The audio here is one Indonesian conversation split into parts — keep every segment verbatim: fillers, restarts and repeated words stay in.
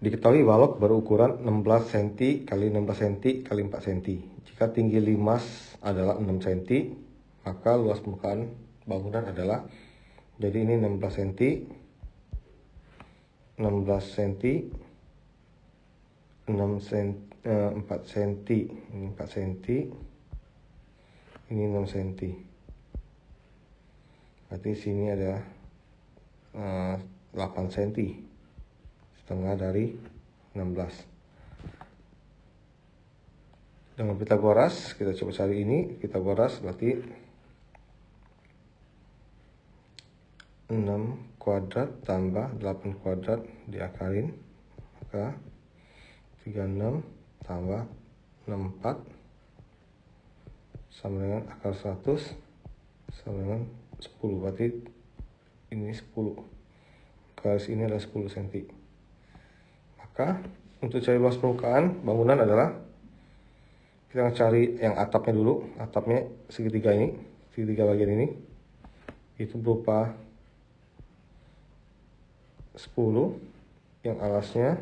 Diketahui balok berukuran enam belas sentimeter kali enam belas sentimeter kali empat sentimeter. Jika tinggi limas adalah enam sentimeter, maka luas permukaan bangunan adalah, jadi ini enam belas sentimeter, enam belas sentimeter, enam sentimeter, empat sentimeter, ini empat sentimeter, ini enam sentimeter. Berarti sini ada uh, delapan sentimeter, setengah dari enam belas. Dengan Pitagoras kita coba cari ini. Pitagoras berarti enam kuadrat tambah delapan kuadrat diakalin, maka tiga puluh enam tambah enam puluh empat sama dengan akar seratus sama dengan sepuluh. Berarti ini sepuluh, garis ini adalah sepuluh sentimeter. Maka untuk cari luas permukaan bangunan adalah, kita akan cari yang atapnya dulu. Atapnya segitiga ini, segitiga bagian ini, itu berupa sepuluh, yang alasnya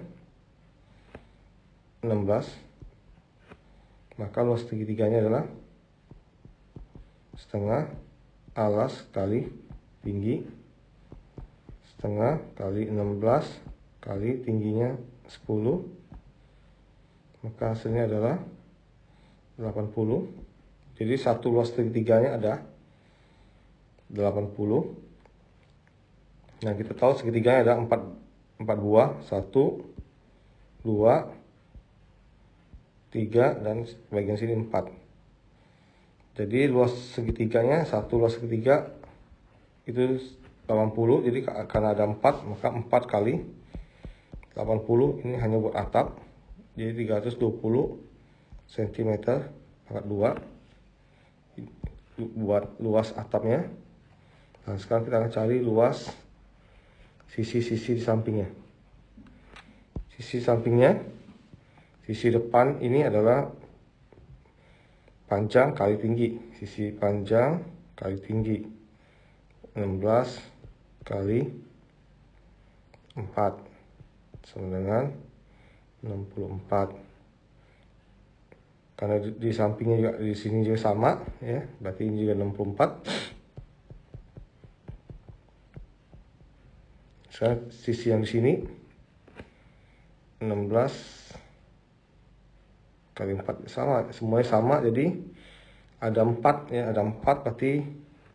enam belas. Maka luas segitiganya adalah setengah alas kali tinggi, setengah kali enam belas kali tingginya sepuluh, maka hasilnya adalah delapan puluh. Jadi satu luas segitiganya ada delapan puluh. Nah, kita tahu segitiganya ada empat, empat buah, satu, dua, tiga, dan bagian sini empat. Jadi luas segitiganya, satu luas segitiga itu delapan puluh. Jadi karena ada empat, maka empat kali delapan puluh ini hanya buat atap. Jadi tiga ratus dua puluh sentimeter pangkat dua buat luas atapnya. Nah, sekarang kita akan cari luas sisi-sisi di sampingnya. Sisi sampingnya, sisi depan ini adalah panjang kali tinggi. Sisi panjang kali tinggi enam belas kali empat sama dengan enam puluh empat. Karena di, di sampingnya juga, di sini juga sama ya, berarti ini juga enam puluh empat. Sekarang sisi yang di sini enam belas kali empat sama, semuanya sama. Jadi ada empat ya, ada empat, berarti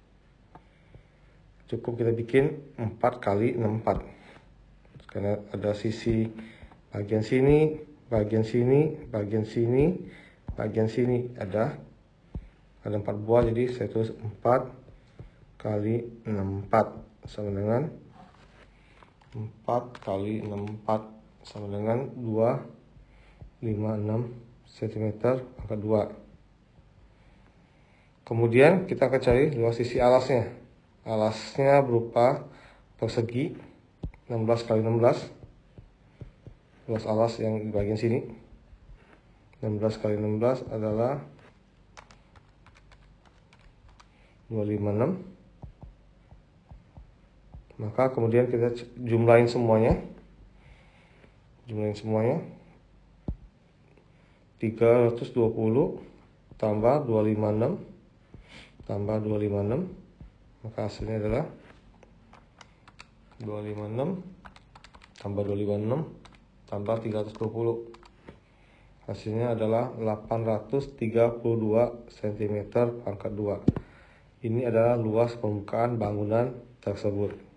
cukup kita bikin empat kali enam puluh empat. Karena ada sisi bagian sini, bagian sini, bagian sini, bagian sini ada ada empat buah. Jadi saya tulis empat kali enam puluh empat sama dengan empat kali enam puluh empat sama dengan dua ratus lima puluh enam sentimeter pangkat dua. Kemudian kita akan cari luas sisi alasnya. Alasnya berupa persegi enam belas kali enam belas. Luas alas yang di bagian sini enam belas kali enam belas adalah dua ratus lima puluh enam. Maka kemudian kita jumlahin semuanya. Jumlahin semuanya. tiga ratus dua puluh tambah dua ratus lima puluh enam tambah dua ratus lima puluh enam. Maka hasilnya adalah dua ratus lima puluh enam tambah dua ratus lima puluh enam tambah tiga ratus dua puluh. Hasilnya adalah delapan ratus tiga puluh dua sentimeter pangkat dua. Ini adalah luas permukaan bangunan tersebut.